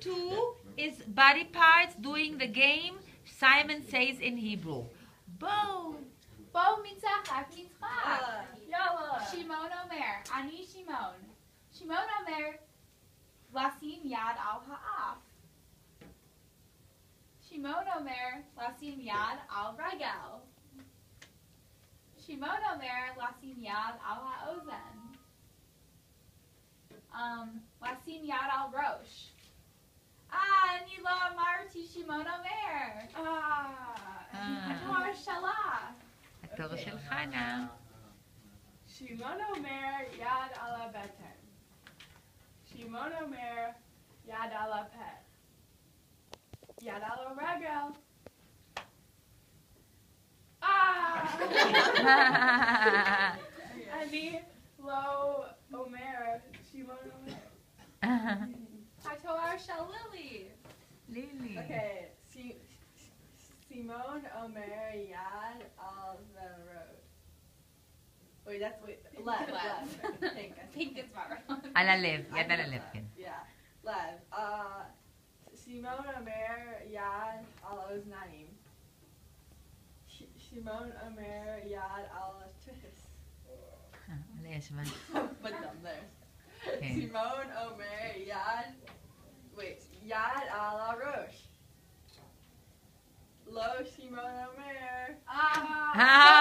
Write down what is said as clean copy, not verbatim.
two is body parts doing the game. Simon says in Hebrew. Bo. Bo means Zachak, means Chag. Shimon Omer, Ani Shimon. Shimon Omer, Lasim Yad al Ha'af. Shimon Omer, Lasim Yad al Ragel. Shimon Omer, Lasim Yad al Ha'ozen. Lasim Yad al Rosh. Ani lo amarti Shimon Omer. Atar Shalah. התור של חנה. שמעון אומר יד על הבטן. שמעון אומר יד על הפה. יד על הרגל. אני לא אומר שמעון אומר. Hator Shal Lily. לילי. Okay, Simone Omer Yad al the road. Wait, left. Pink is my right. על הלב, יד על הלב, כן. Yeah, left. Simone Omer Yad al Oznaim. Simone Omer Yad al Tuchis. על הישבן. Put them there. כן. Simone Omer Yad. Wait, Yad al Rosh. Lo Simone Omer.